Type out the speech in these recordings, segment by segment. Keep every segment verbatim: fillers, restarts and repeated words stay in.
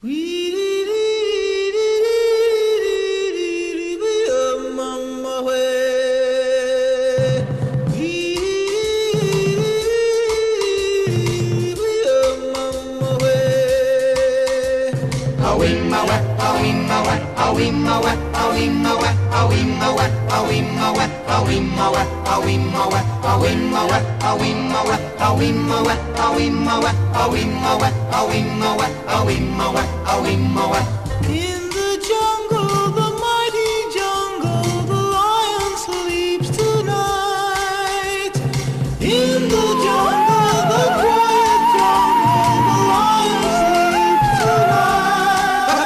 In the jungle, the mighty jungle, the lion sleeps tonight. In the jungle, the quiet jungle, the lion sleeps tonight.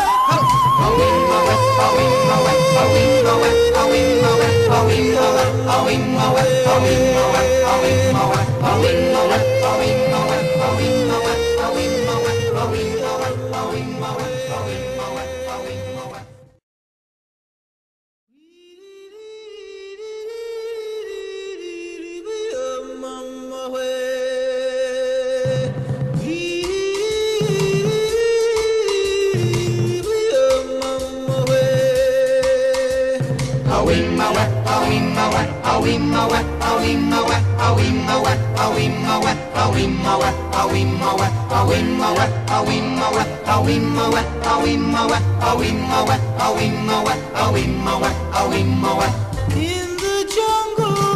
In the jungle,